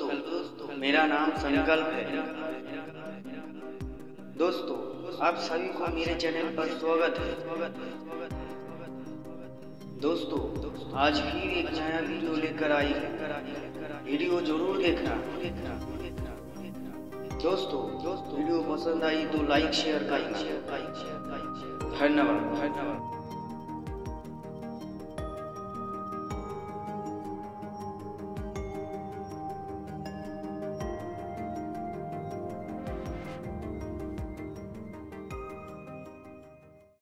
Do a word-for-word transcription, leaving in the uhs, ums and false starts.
दोस्तों, मेरा नाम संकल्प है। दोस्तों, आप सभी को मेरे चैनल पर स्वागत है। दोस्तों, आज फिर एक नया वीडियो लेकर आई है। वीडियो जरूर देखना। दोस्तों, वीडियो पसंद आई तो लाइक शेयर करना। धन्यवाद।